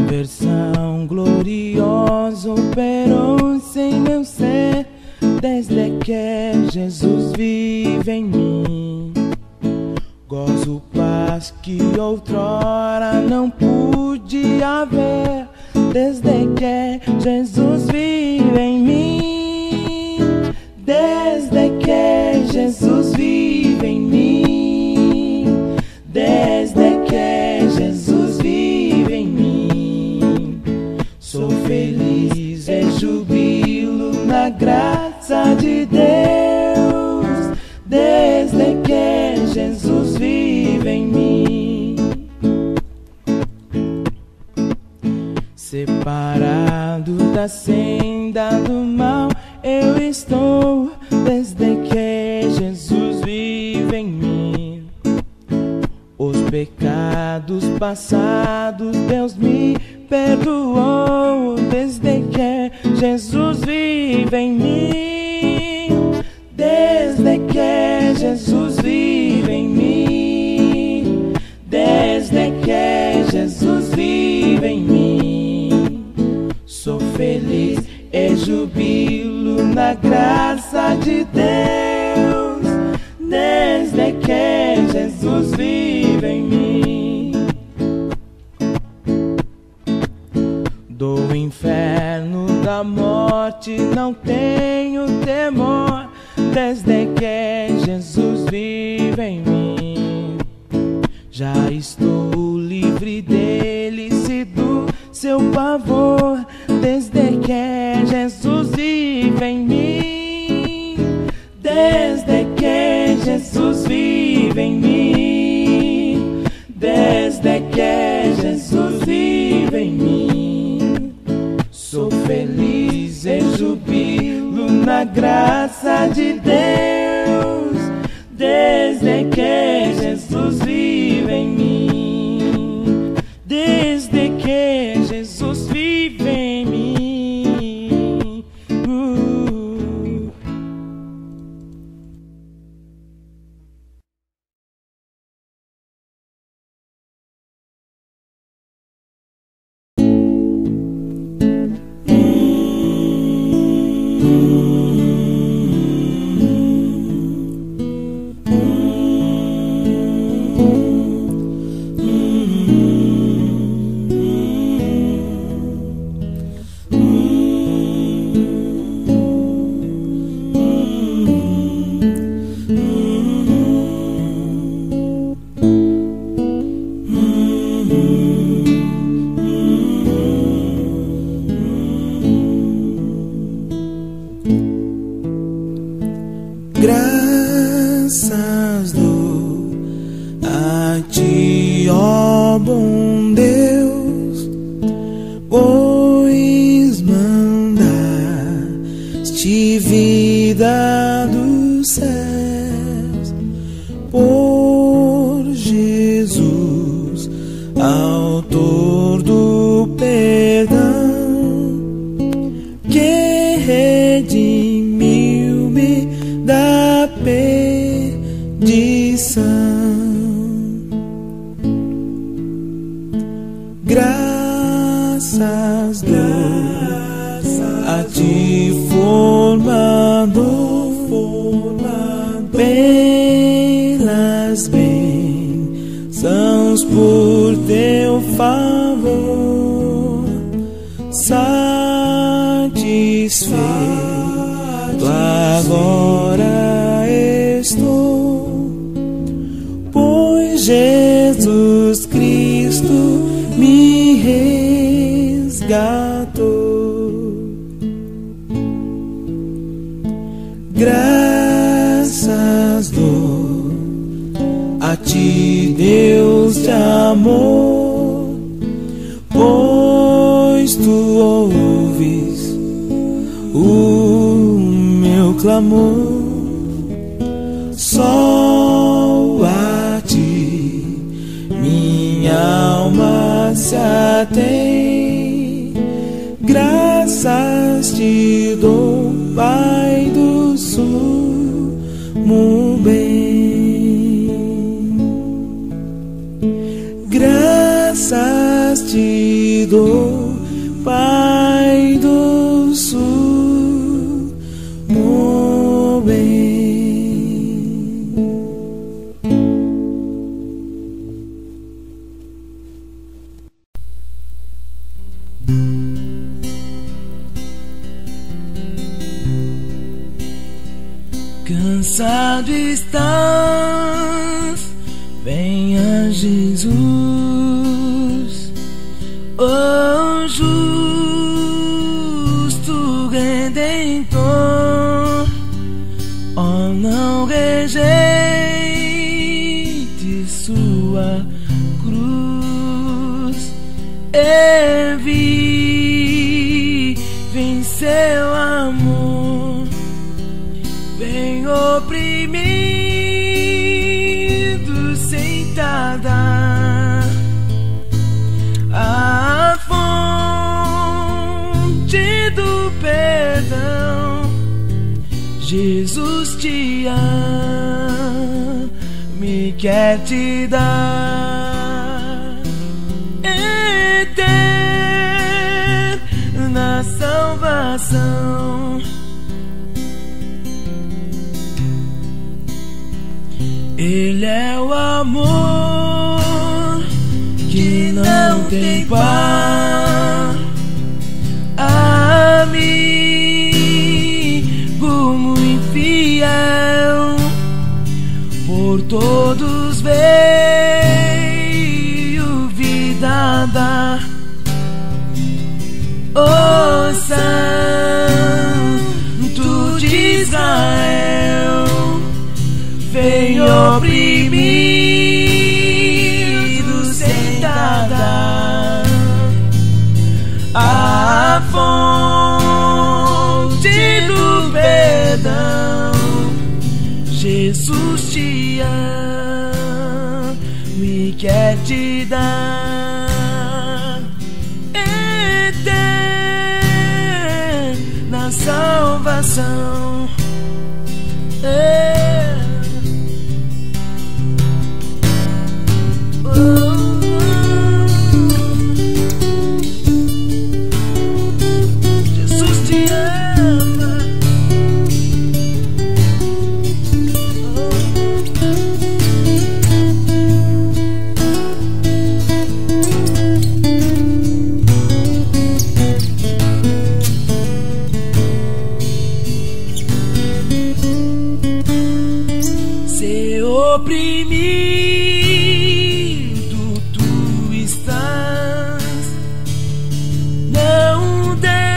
Conversão gloriosa operou-se em meu ser, desde que Jesus vive em mim. Gozo paz que outrora não pude haver, desde que Jesus vive em mim. Desde que Jesus vive em mim. Desde que Jesus vive em mim. Sou feliz e jubilo na graça de Deus, desde que Jesus vive em mim. Separado da senda do mal eu estou, desde que Jesus vive em mim. Os pecados passados Deus me perdoou, desde que Jesus vive em mim. Desde que Jesus vive em mim. Desde que Jesus vive em mim. Sou feliz e jubilo na graça de Deus, desde que Jesus vive em mim. Do inferno, da morte não tenho temor, desde que Jesus vive em mim. Já estou livre dele, se do seu pavor, desde que Jesus vive em mim. Desde que Jesus vive em mim. Desde que Jesus vive em mim. Sou feliz e jubilo na graça de Deus, desde que Jesus vive em mim. Desde que Jesus vive em mim. Graças dou a ti, ó bom Deus, pois mandaste vida dos céus por Jesus, autor do perdão, que redimiu-me da perdição. Graças dou a ti, formador, pelas bênçãos por teu favor, satisfeito agora estou, pois Jesus Cristo me resgatou. Graças dou a ti, Deus de amor, pois tu ouves o meu clamor. Só a ti minha alma se atém. Graças te dou, Pai do sumo bem. Graças te dou, lado estás, venha Jesus, oh justo Redentor, oh não rejeite sua cruz, e vive em seu amor, vem oprimido sentada a fonte do perdão. Jesus te ama, me quer te dar eterna salvação. Ele é o amor que não tem par, amigo muito fiel, por todos veio vida dar. O Santo de Israel vem oprimido sentada a fonte do perdão. Jesus te ama, me quer te dar eterna salvação. Jesus te ama. Ser oprimido tu estás, não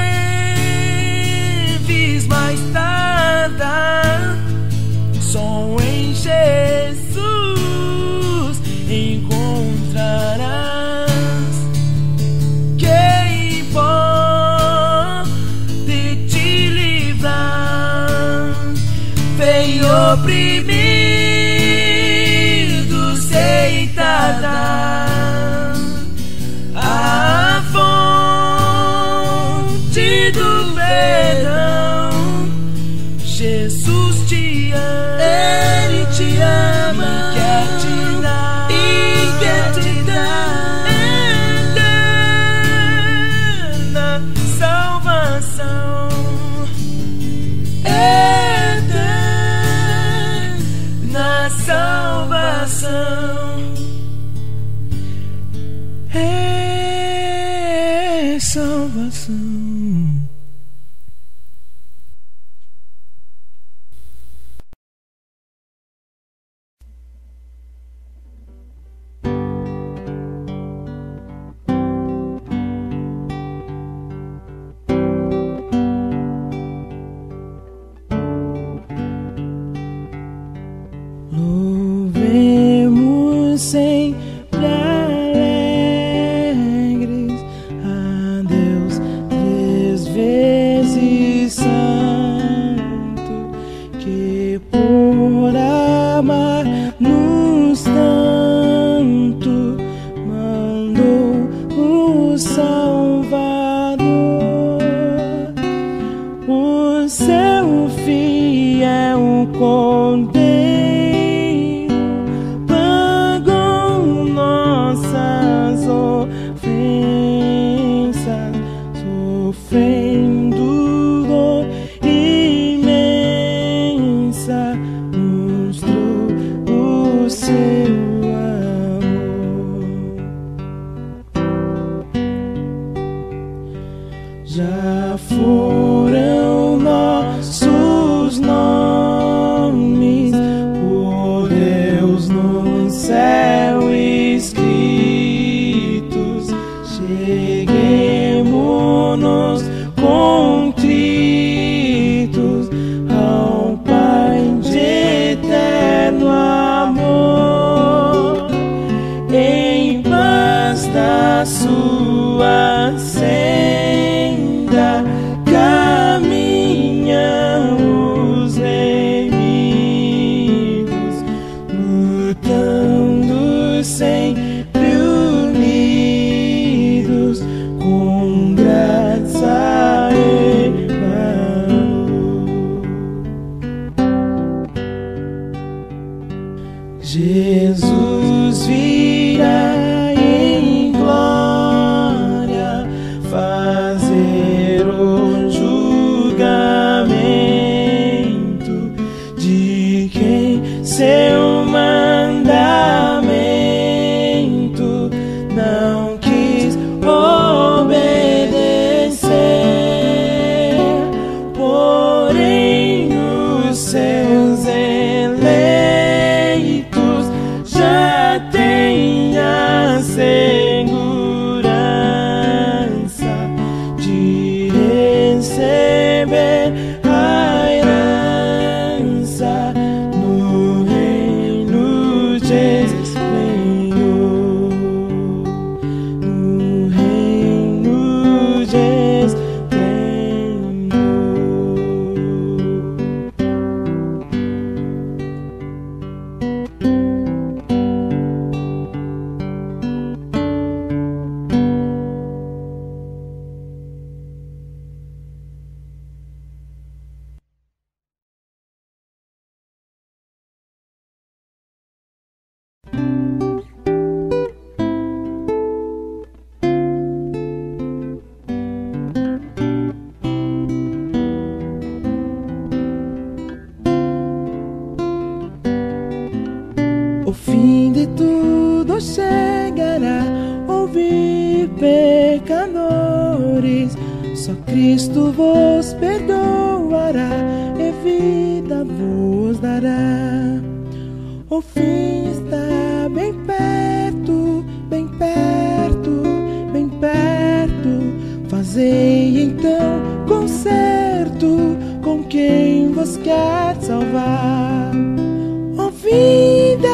deves mais tardar, só em Jesus encontrarás quem pode te livrar. Vem oprimido sentada a fonte do perdão. Jesus te ama, Ele te ama, quer te dar, e quer te dar eterna salvação, eterna salvação. É salvação. Louvemos sempre alegres a Deus 3 vezes santo, que por amar-nos tanto mandou o Salvador, o seu fiel Cordeiro. Sofrendo dor imensa, mostrou o lutando sempre unidos com graça e valor. Jesus virá em glória fazer o julgamento de quem seu mandamento não quis obedecer. Porém os seus eleitos já têm a segurança de receber a herança no reino de esplendor, no reino de esplendor. O fim de tudo chegará, ouvi pecadores, só Cristo vos perdoará e vida vos dará. O fim está bem perto, bem perto, bem perto. Fazei então concerto com quem vos quer salvar. Ouvide,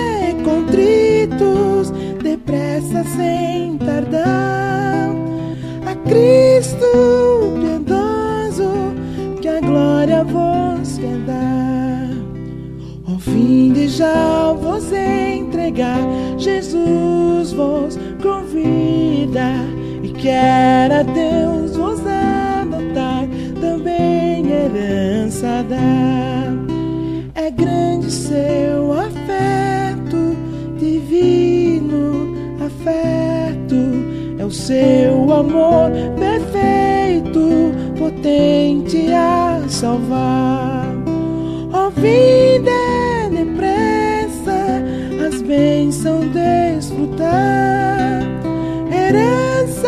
contritos, depressa sem tardar, a Cristo piedoso que a glória vos quer dar. Ao fim de já vos entregar, Jesus vos convida e quer a Deus vos adotar, também herança dar. É grande seu afeto, divino afeto, é o seu amor perfeito, potente a salvar. Ouvide depressa as bênçãos desfrutar, herança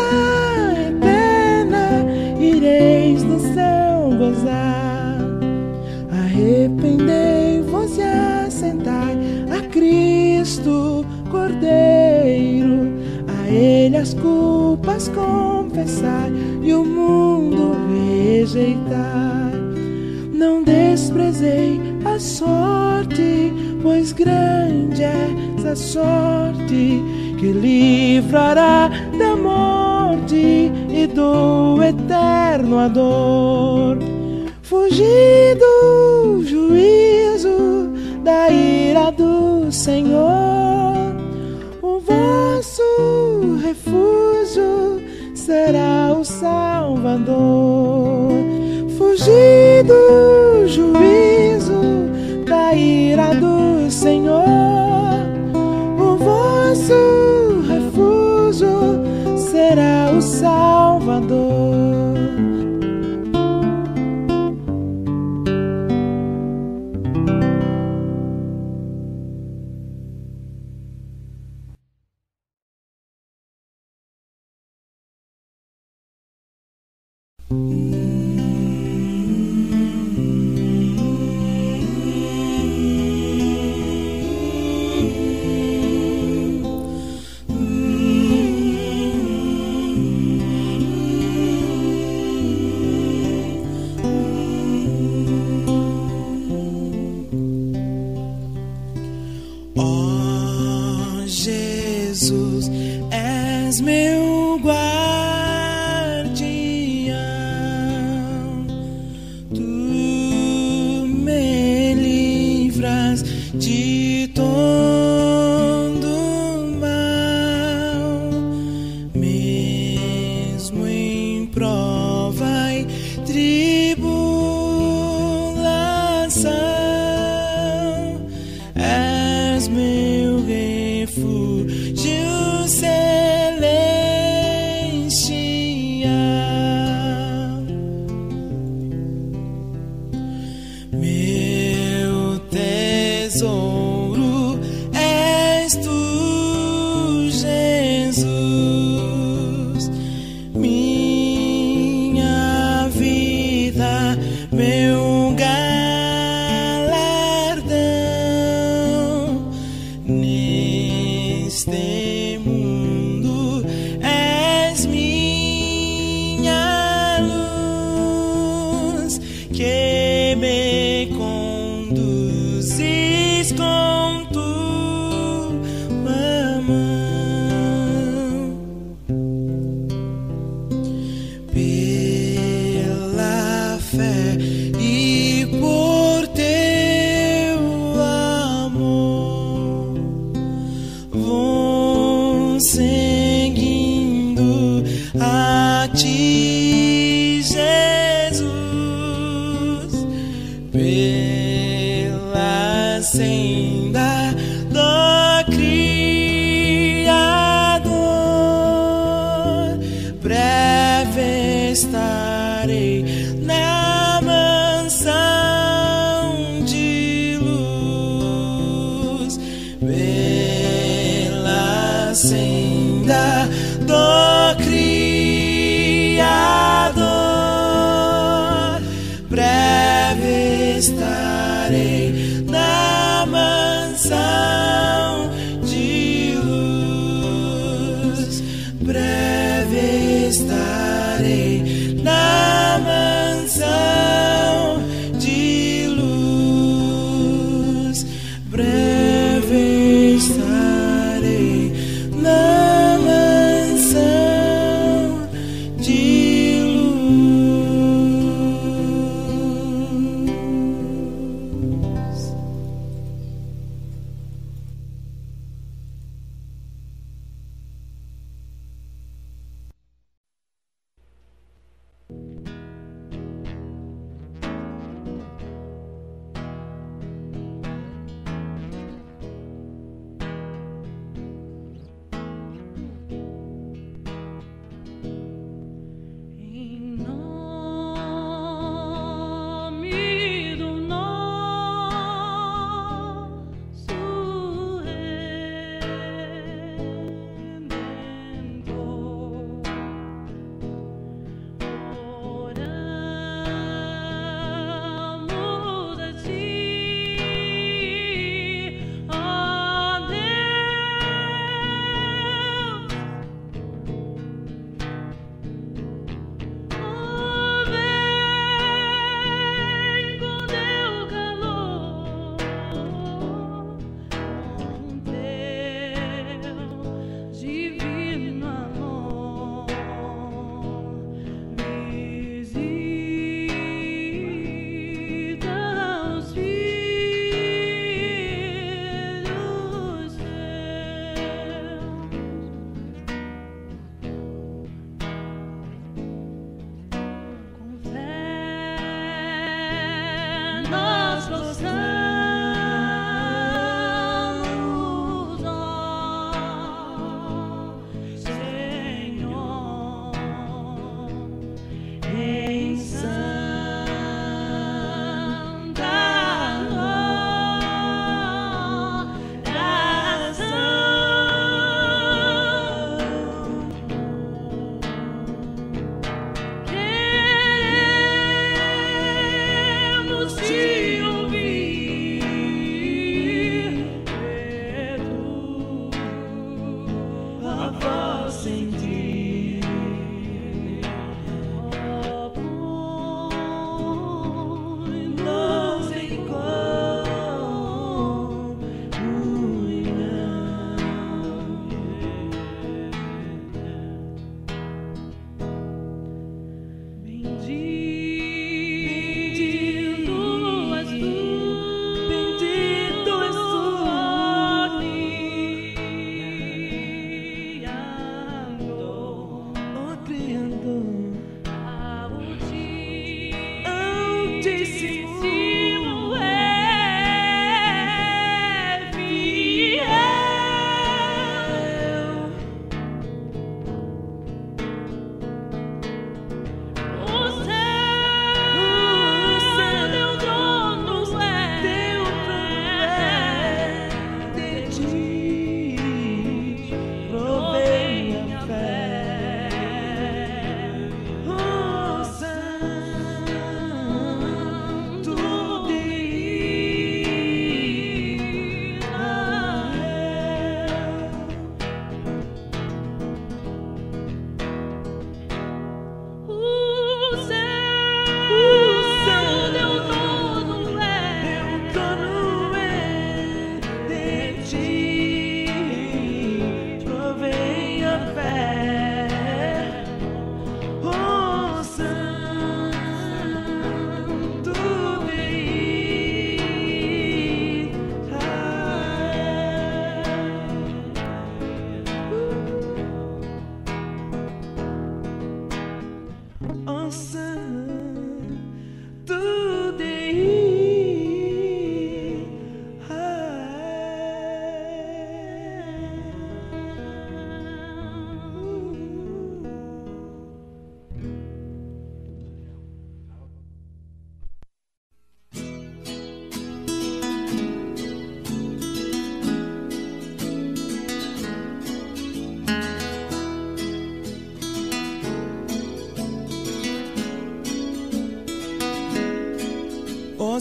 eterna ireis no céu gozar. Arrependei-vos e assentai a Cristo Cordeiro, a Ele as culpas confessai e o mundo rejeitar. Não desprezei a sorte, pois grande é essa sorte que livrará da morte e do eterno a dor. Fugi do juízo, da ira do Senhor, o vosso refúgio será o Salvador. Fugi do juízo, da ira do Senhor, o vosso refúgio será o Salvador. Jesus, és meu guardião, tu me livras de todo és meu refúgio celestial, meu tesouro és tu, Jesus, minha vida, meu galardão neste mundo, és minha luz que me conduzes com tua mão. Pela fé e por teu amor vou seguindo a ti, Jesus, pela senda do Criador. Breve estarei na mansão de luz, pela senda do Criador. Breve estarei na mansão de luz, breve estarei na mansão de luz, breve estarei na mansão de luz.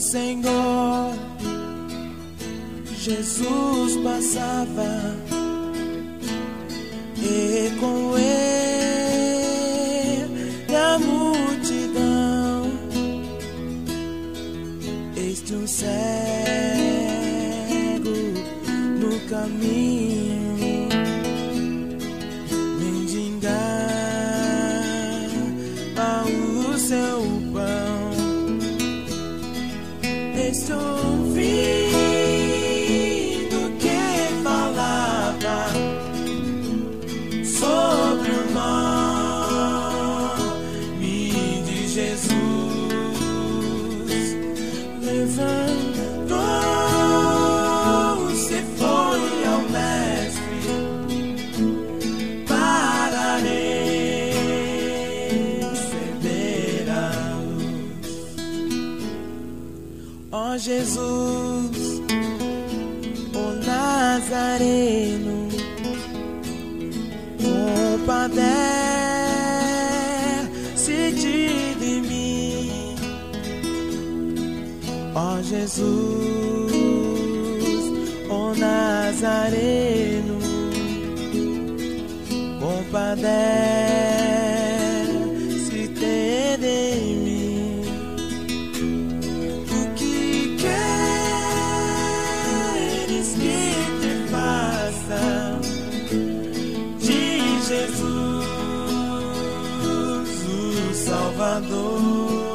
Senhor, Jesus passava e com ele a multidão. Este um cego no caminho, mendigava o seu pão. Este ouvido que falava sobre o nome de Jesus, levantou-se, foi ao mestre para receber a luz. Ó Jesus, o Nazareno, compadece-te de mim. Ó Jesus, o Nazareno, compadece-te de mim. O que queres que te faça? Jesus, o Salvador,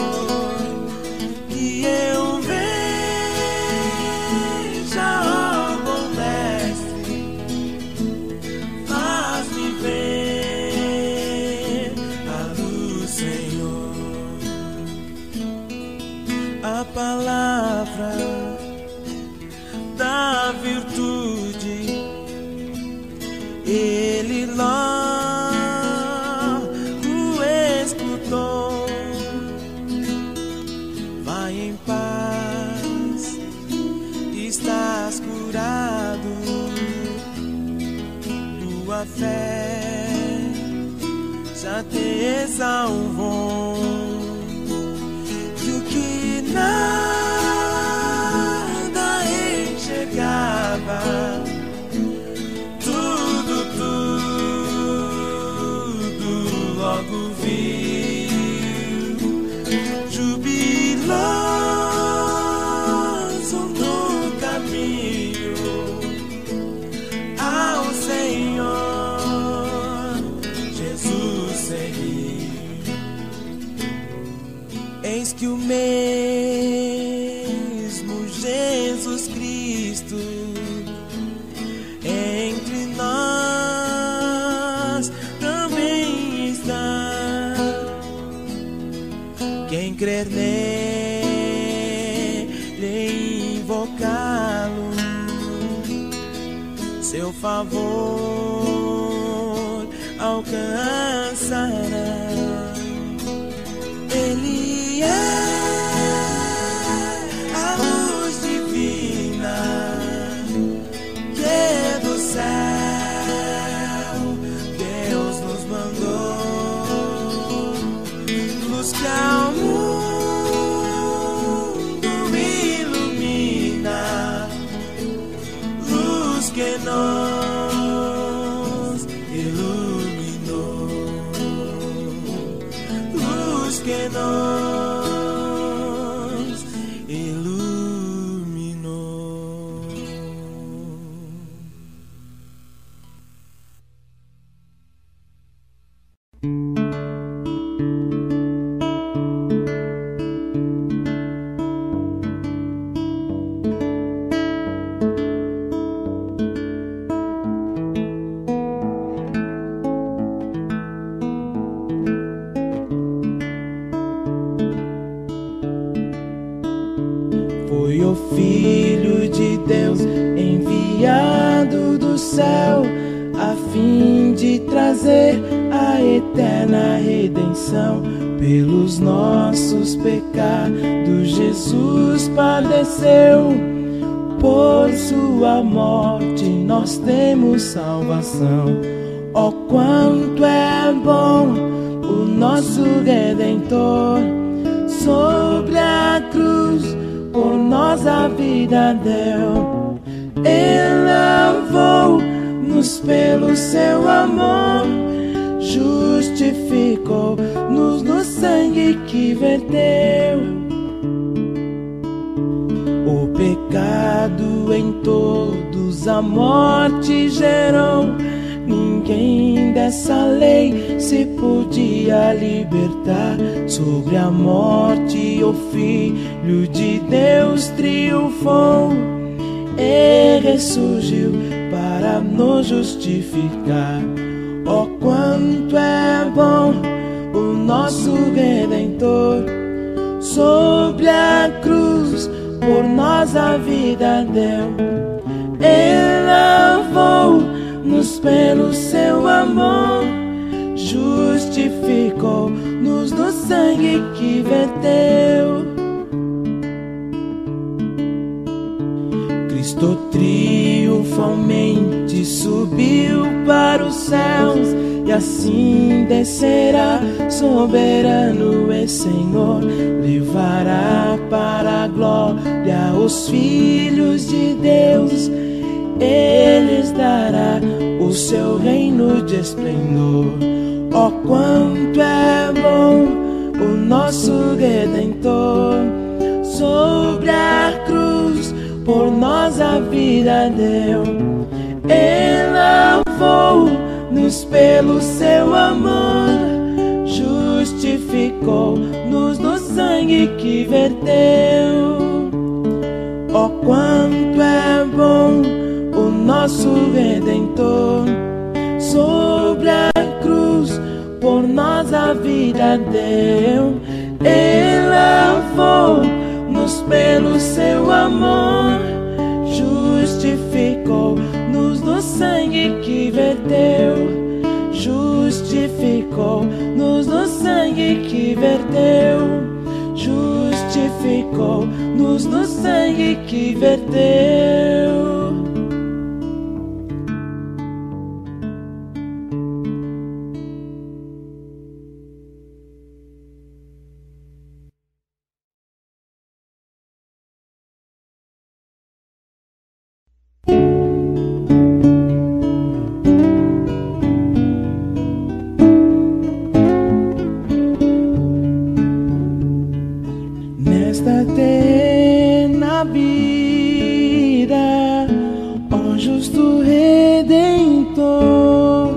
que eu veja, ó bom mestre, faz-me ver a luz, Senhor. A palavra da virtude ele logo escutou. Vai em paz, estás curado. Tua fé já te salvou. E o que nada enxergava, logo viu, jubiloso no caminho ao Senhor Jesus seguiu. Eis que o mesmo Jesus Cristo entre nós também está. Quem crer nele, invocá-lo, seu favor alcançará. Ele é a luz divina que é do céu, Deus nos mandou, luz que ao mundo ilumina, luz que nos iluminou, luz que nos iluminou. Foi o Filho de Deus enviado do céu a fim de trazer a eterna redenção. Pelos nossos pecados Jesus padeceu, por sua morte nós temos salvação. Ó, quanto é bom o nosso Redentor, sobre a cruz, por nós a vida deu. Ele lavou-nos pelo seu amor, justificou-nos no sangue que verteu. O pecado em todos a morte gerou, ninguém dessa lei se podia libertar. Sobre a morte o Filho de Deus triunfou e ressurgiu para nos justificar. Oh, quanto é bom o nosso Redentor, sobre a cruz por nós a vida deu. Ele lavou-nos pelo seu amor, justificou-nos no sangue que verteu. Cristo triunfalmente subiu para os céus e assim descerá, soberano e Senhor. Levará para a glória os filhos de Deus, Ele dará o seu reino de esplendor. Oh, quanto é bom o nosso Redentor, sobre a cruz por nós a vida deu. Ele lavou-nos pelo seu amor, justificou-nos no sangue que verteu. Oh, quanto é bom o nosso Redentor, sobre a cruz por nós a vida deu. Ele lavou-nos pelo seu amor, justificou-nos no sangue que verteu. Justificou-nos no sangue que verteu. Justificou-nos no sangue que verteu. Nesta terna vida, ó justo Redentor,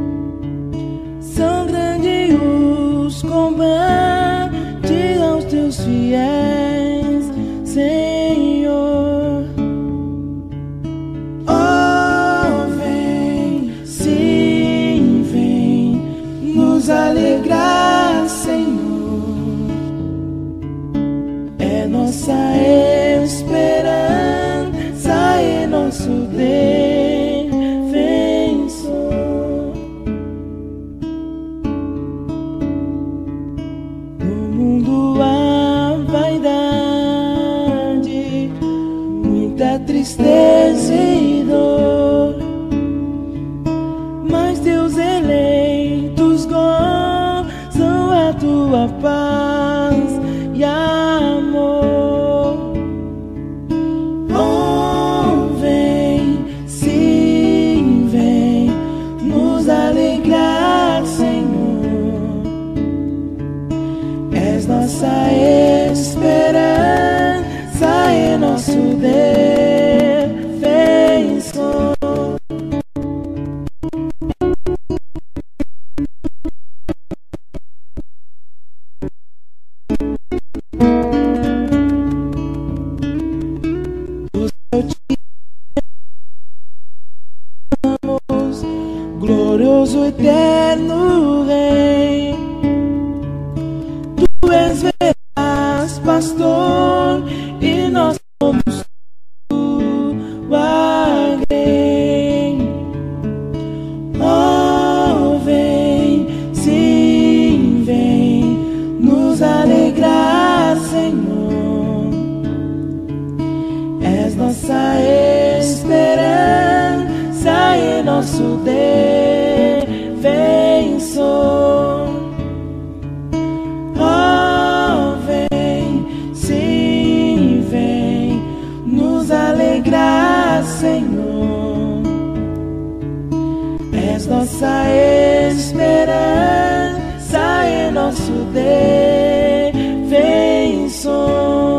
são grandes os combates aos teus fiéis, Senhor. Oh, vem, sim, vem nos alegrar, Senhor. Nossa esperança e nosso defensor. No mundo há vaidade, muita tristeza e dor, mas teus eleitos gozam a tua paz e amor. Oh, vem, sim, vem nos alegrar, Senhor. És nossa esperança e nosso defensor. Glorioso eterno Rei, Tu és veraz pastor e nós somos tua grei. Oh, vem, sim, vem nos alegrar, Senhor. És nossa esperança e nosso defensor. Oh, vem, és nossa esperança e nosso defensor.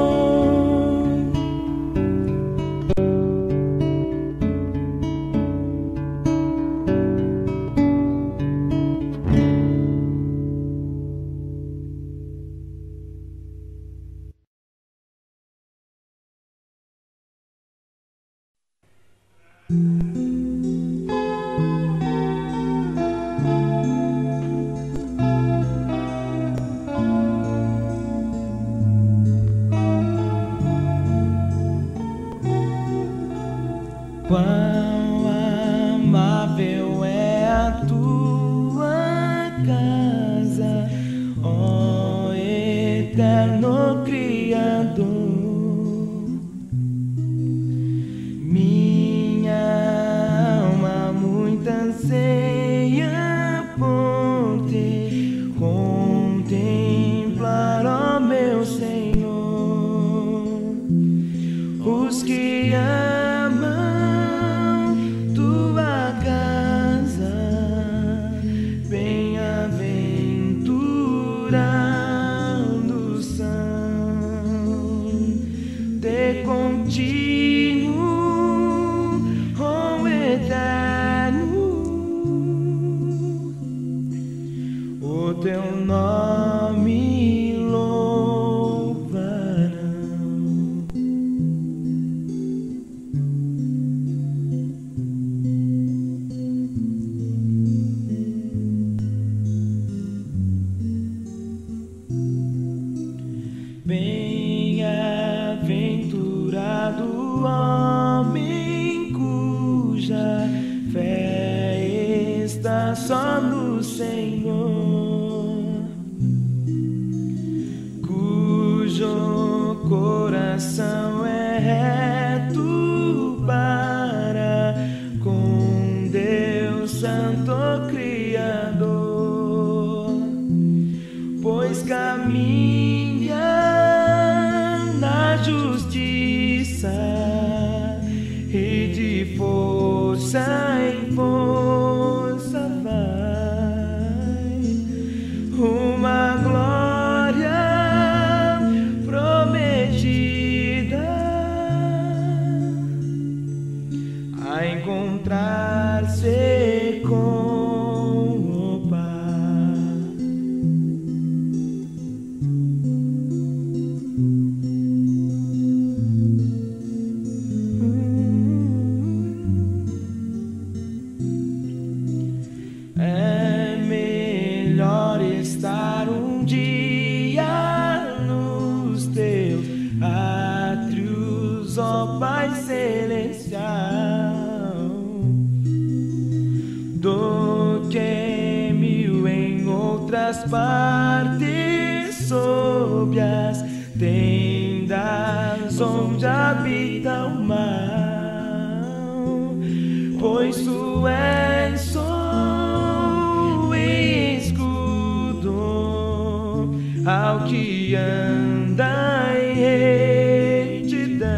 Quão amável é a tua casa, ó eterno Criador. Minha alma muito anseia por te contemplar, ó meu Senhor. Os que contínuo, oh eterno, o teu nome louvarão. Bem-aventurado o homem cuja fé está só no Senhor, cujo coração é reto para com Deus Santo Criador, pois caminha na justiça e de força em força vai, uma glória prometida a encontrar-se com o Pai. É melhor estar um dia nos teus átrios, ó Pai Celestial, do que mil em outras partes sob as tendas onde habita o mal, pois tu és sol e escudo ao que anda em retidão.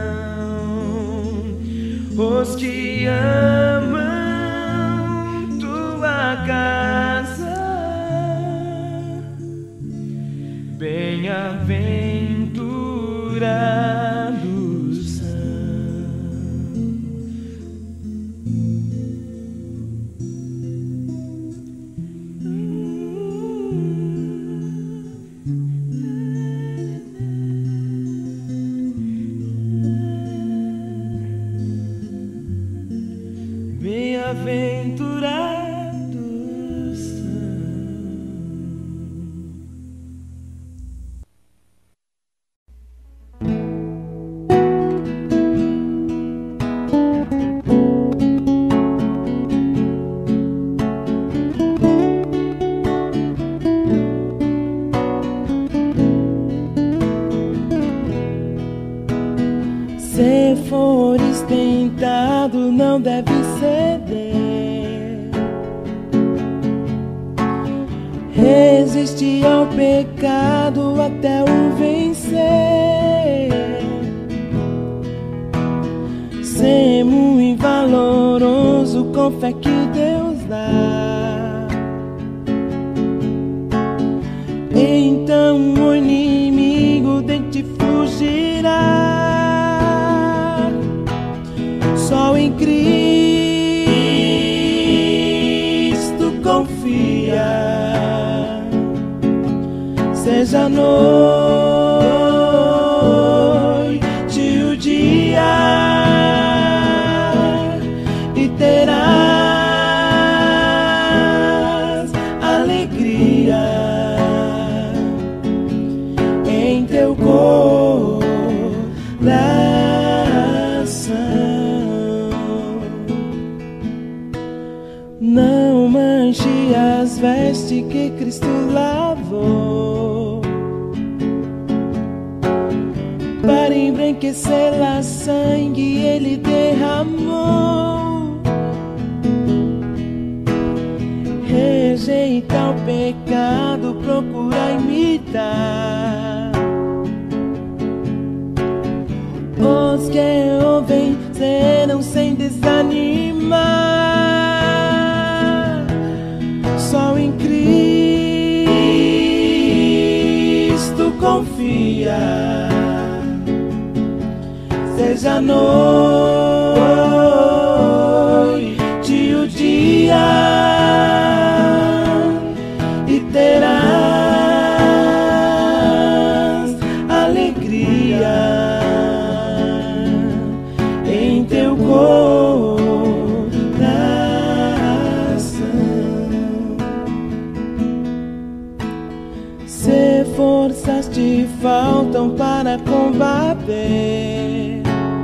Os que amam tua casa, bem-aventurados são. Bem-aventurados são. Se fores tentado, não deve ceder. Resiste ao pecado até o vencer. Ser muito valoroso, com fé que Deus dar. Então o inimigo de ti fugirá. Só em Cristo confia. Seja noite o dia, e terás alegria em teu coração. Não manche as vestes que Cristo lavou, para embranquecê-la, sangue Ele derramou. Rejeita o pecado, procura imitar. Os que ouvem serão sem desanimar. Só em Cristo confia. Seja noite o dia, e terás alegria em teu coração. Se forças te faltam para combater,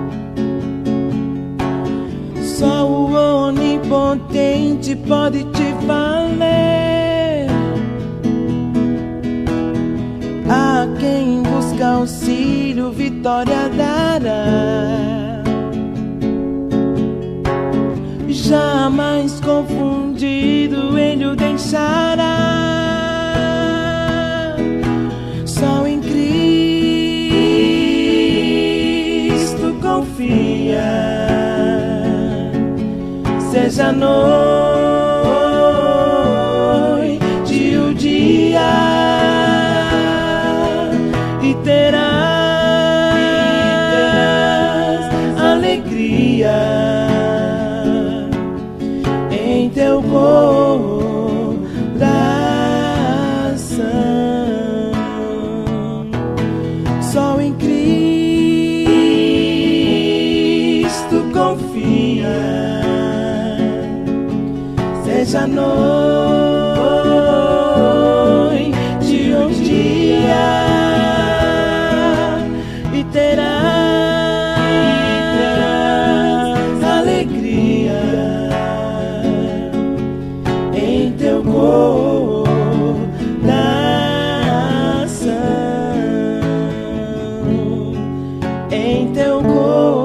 só o onipotente pode te valer. A quem busca auxílio, vitória dará. Jamais confundido Ele o deixará. Só em Cristo confia. Seja noite o dia, e terás alegria em teu coração. Só em Cristo confia. Seja noite o dia, e terás alegria em teu coração. Em teu coração.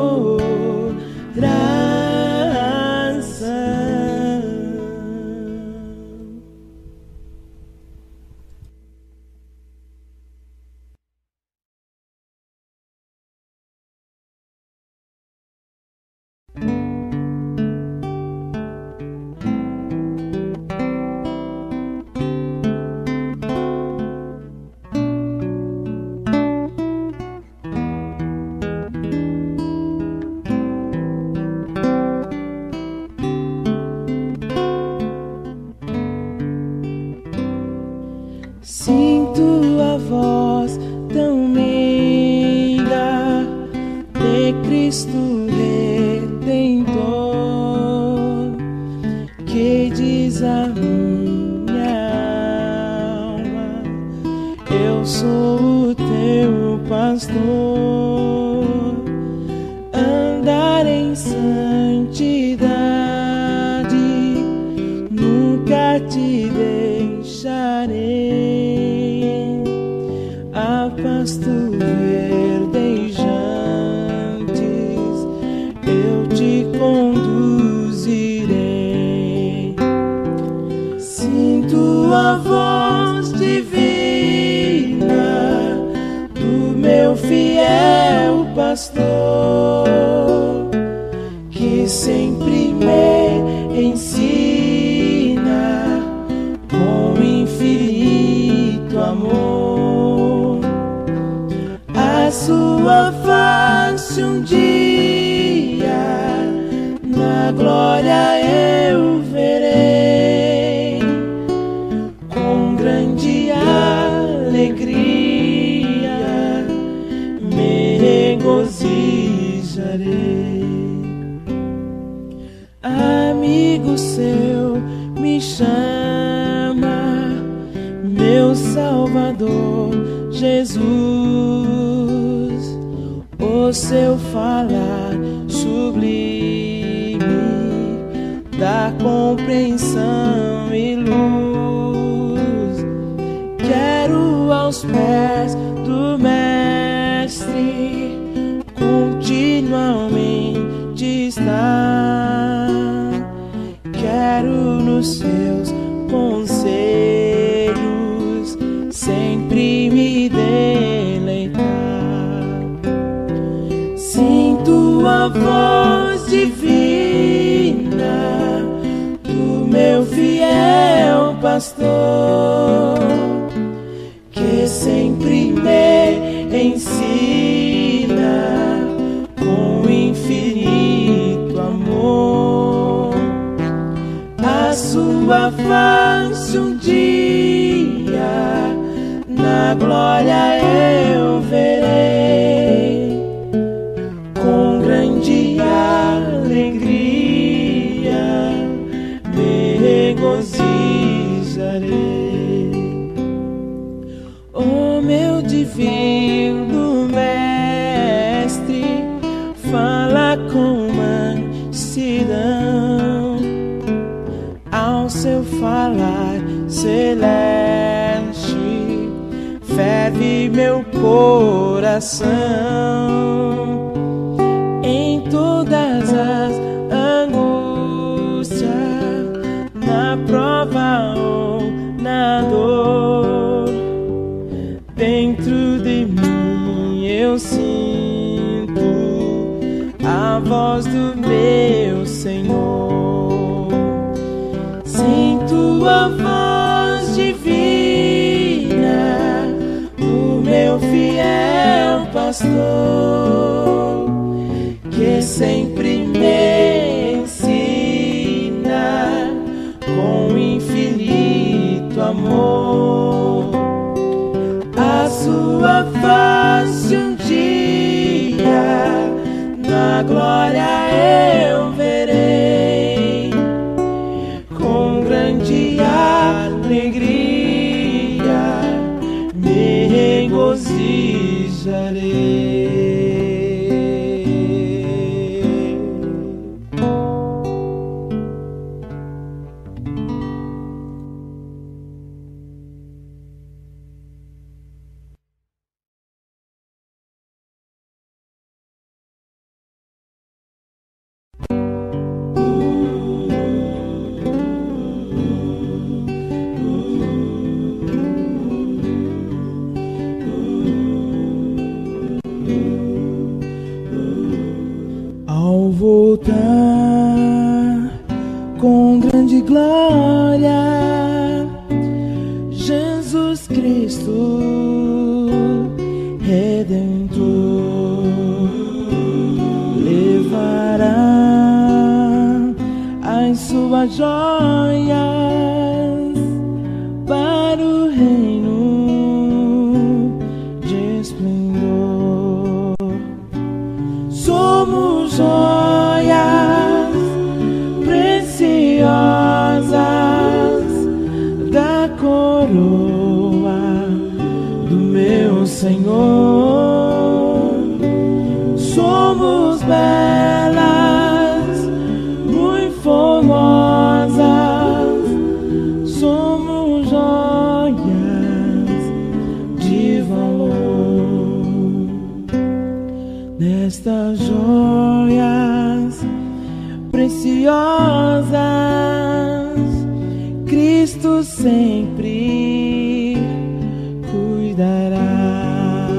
Sinto a voz tão meiga de Cristo Redentor, que diz a minha alma: eu sou o teu pastor. Andar em santidade, nunca te deixarei. A pasto verdejantes eu te conduzirei. Sinto a voz divina do meu fiel pastor, que sempre me ensina na glória eu verei, com grande alegria me regozijarei. Amigo seu me chama, meu Salvador Jesus, o seu falar sublime dá compreensão e luz. Quero aos pés do Mestre continuamente estar, quero nos seus conselhos sempre me deleitar. Sinto a voz divina do meu fiel pastor, que sempre me ensina com infinito amor. A sua face um dia na glória eu verei, com grande alegria me regozijarei. O meu divino Mestre fala com mansidão, ao seu falar celeste ferve meu coração. Em todas as angústias, na prova ou na dor, dentro de mim eu sinto a voz do meu Senhor. Sinto a voz divina do meu fiel pastor, que sempre me ensina com infinito amor. A sua face um dia na glória eu verei, com grande alegria me regozijarei. Ao voltar com grande glória, Jesus Cristo Redentor levará as suas joias para o reino de esplendor. Somos joias preciosas da coroa do meu Senhor. Somos belas, muito formosas, somos joias de valor. Nestas joias preciosas, Cristo sempre cuidará.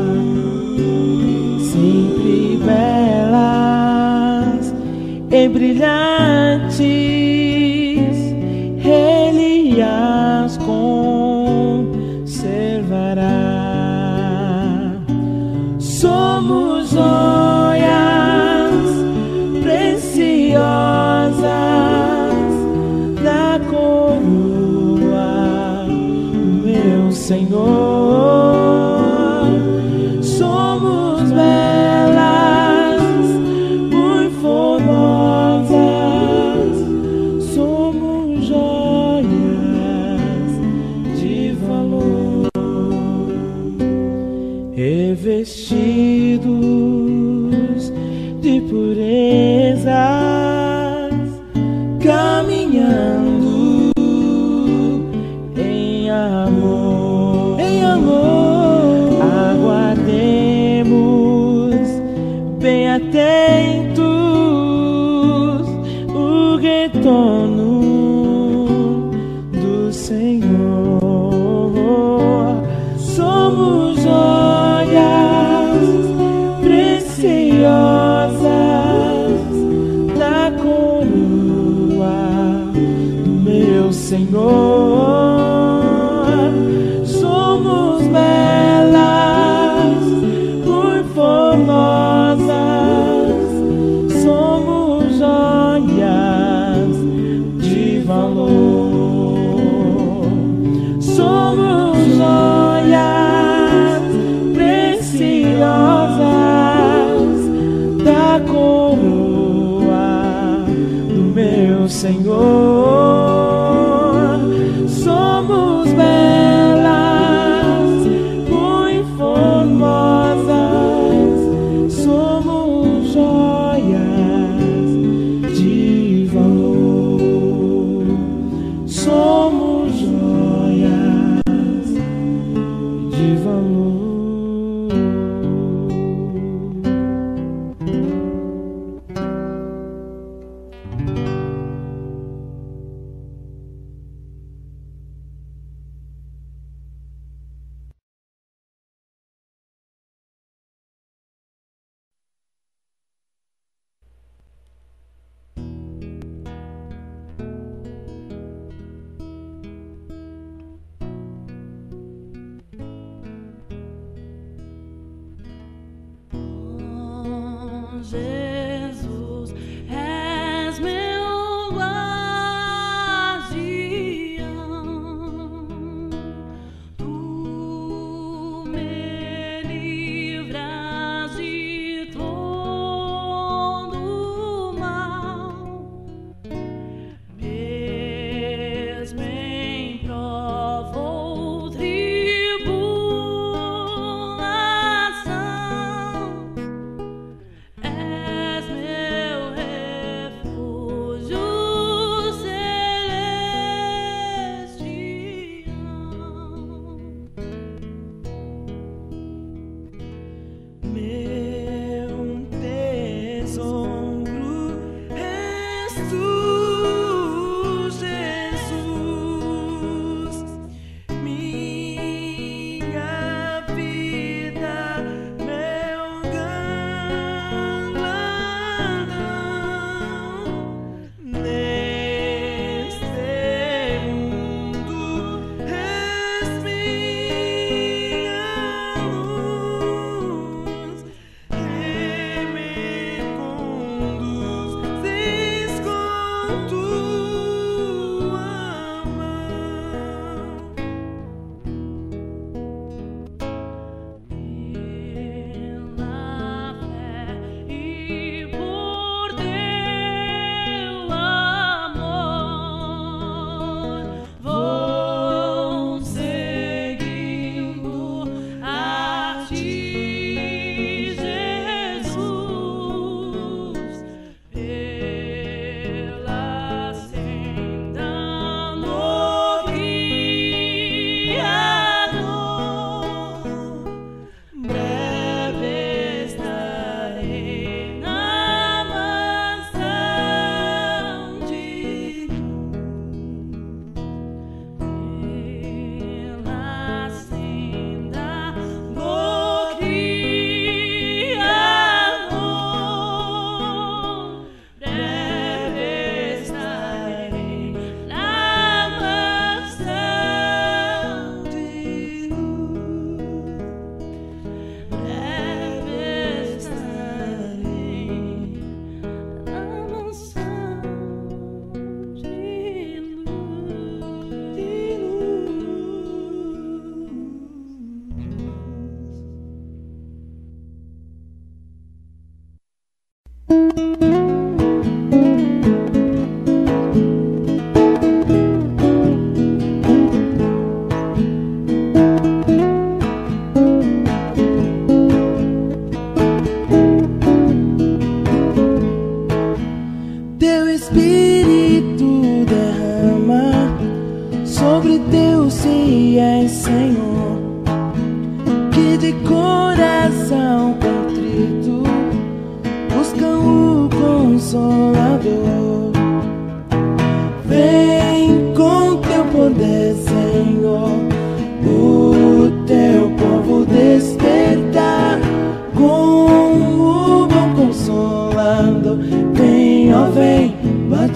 Sempre belas e brilhantes, Ele as conservará. Somos joias preciosas caminhando em amor, aguardemos bem atentos o retorno do Senhor. Somos joias preciosas da coroa do meu Senhor. Somos belas, muito formosas, somos joias de valor. Somos joias preciosas da coroa do meu Senhor. Somos belas, muito formosas, somos joias de valor. Somos joias de valor.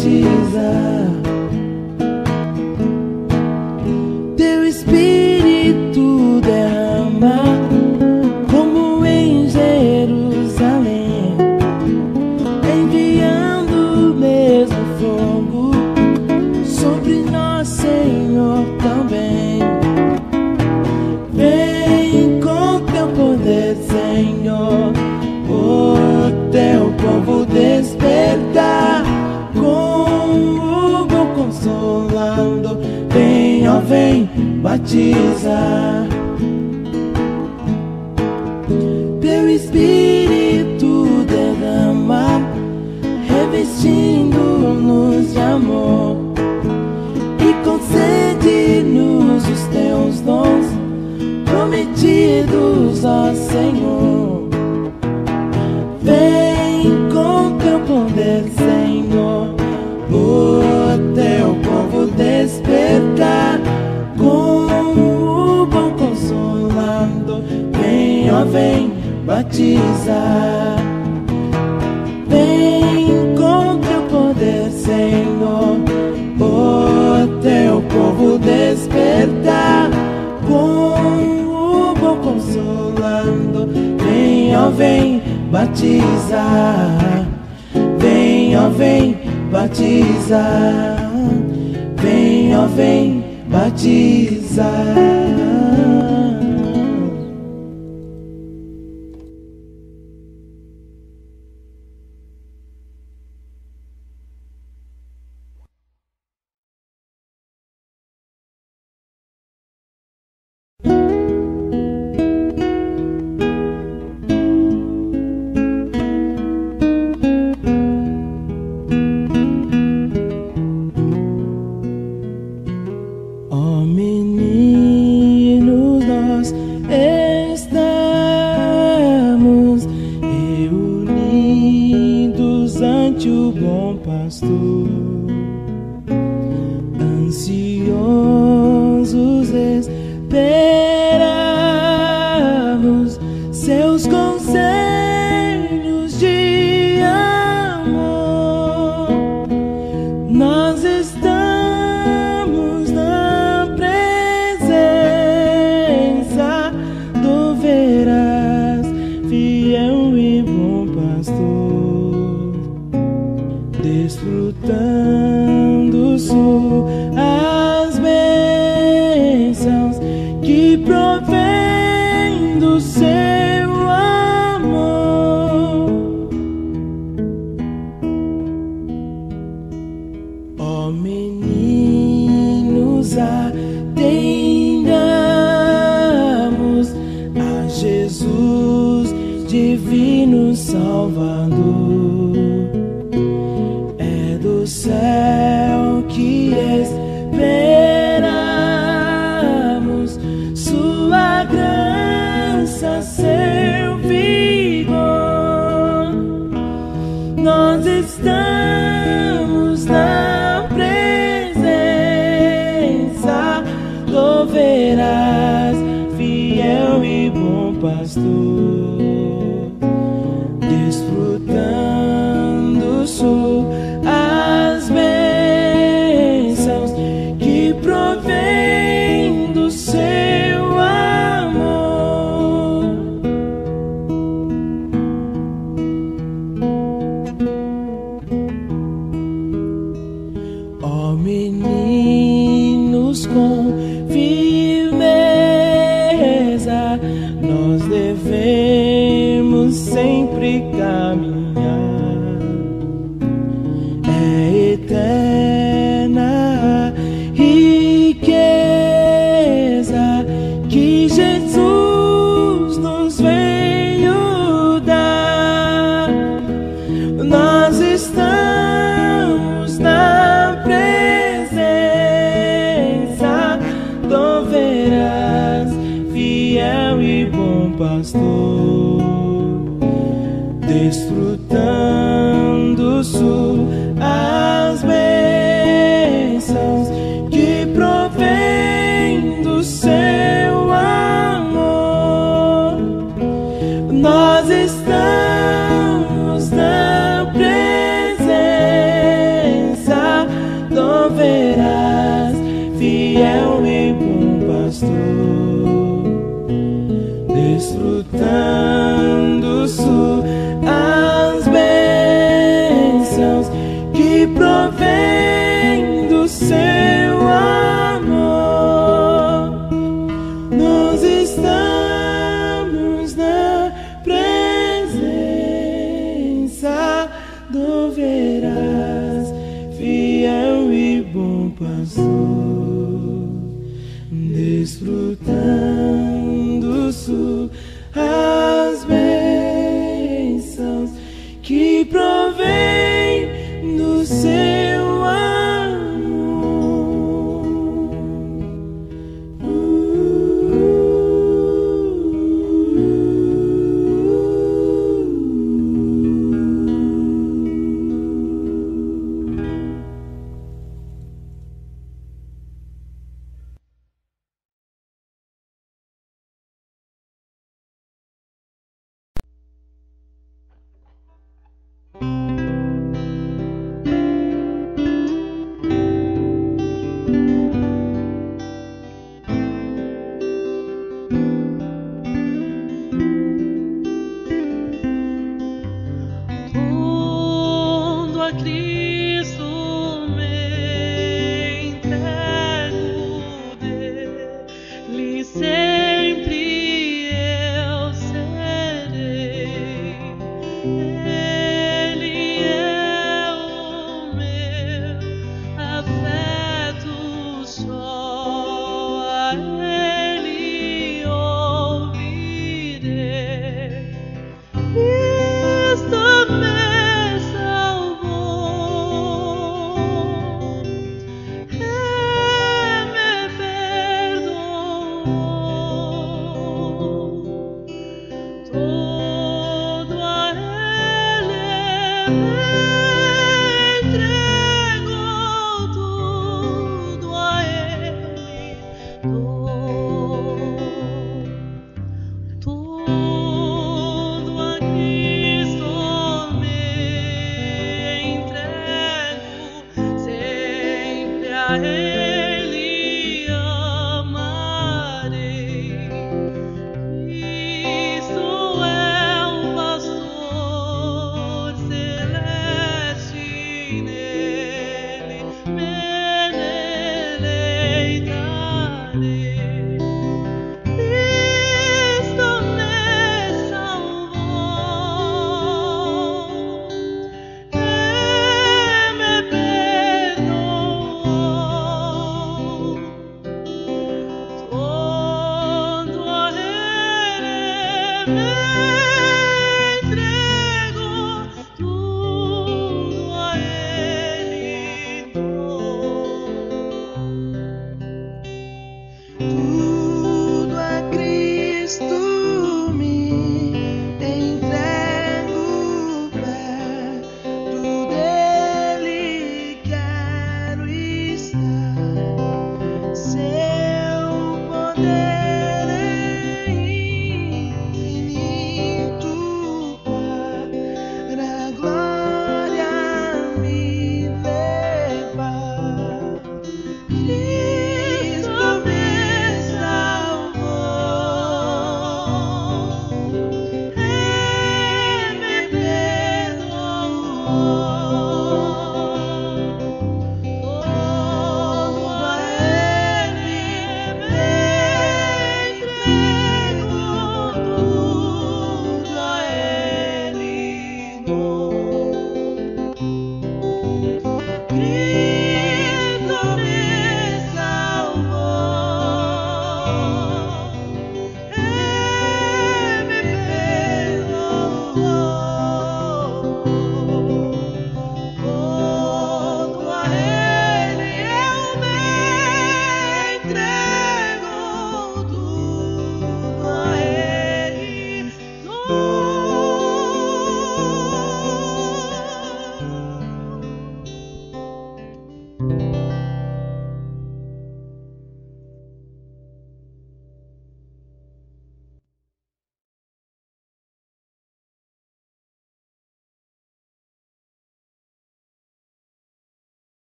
batiza. Teu Espírito derrama como em Jerusalém, enviando o mesmo fogo sobre nós, Senhor, também. Vem com teu poder, Senhor, o teu povo despertar com o bom consolando. Vem, ó, vem, batiza. Teu Espírito derrama, revestindo-nos de amor, e concede-nos os teus dons prometidos, ó Senhor. Vem com teu poder, Senhor, o teu povo despertar com o bom consolando. Vem, ó, vem, batiza. Vem com teu poder, Senhor, o teu povo despertar com o bom consolando. Vem, ó, vem, batiza. Vem, ó, vem, batiza. Vem, ó, vem, batiza. Ó meninos, nós estamos reunidos ante o bom pastor, ansiosos esperamos seus conselhos de amor. Nós estamos na presença do veraz, fiel e bom pastor, desfrutando suas bênçãos que provém do seu amor. Ó meninos, atendamos a Jesus, divino Salvador. É do céu que esperamos sua graça, seu vigor. Nós estamos na presença do veraz, fiel e bom pastor, desfrutando suas bênçãos que provém do seu amor. Ó meninos, com firmeza nós devemos sempre caminhar. É eterna riqueza que Jesus nos veio dar. Nós estamos na presença do veraz, fiel e bom pastor, desfrutando suas bênçãos que provém do seu amor. Nós estamos na presença proverás, fiel e bom pastor, desfrutando suas bênçãos que provém do seu amor. Nós estamos na presença do verás, fiel e bom pastor, desfrutando suas bênçãos que provém do seu amor. Hey.